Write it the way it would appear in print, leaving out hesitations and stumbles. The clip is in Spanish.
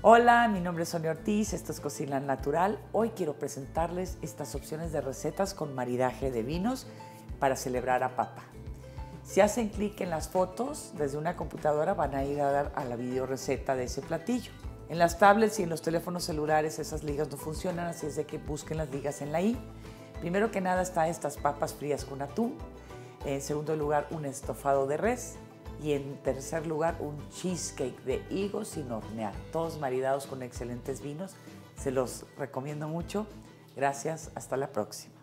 Hola, mi nombre es Sonia Ortiz, esto es Cocina Natural. Hoy quiero presentarles estas opciones de recetas con maridaje de vinos para celebrar a Papa. Si hacen clic en las fotos desde una computadora van a ir a dar a la video receta de ese platillo. En las tablets y en los teléfonos celulares esas ligas no funcionan, así es de que busquen las ligas en la i. Primero que nada está estas papas frías con atún. En segundo lugar, un estofado de res. Y en tercer lugar, un cheesecake de higos sin hornear. Todos maridados con excelentes vinos. Se los recomiendo mucho. Gracias. Hasta la próxima.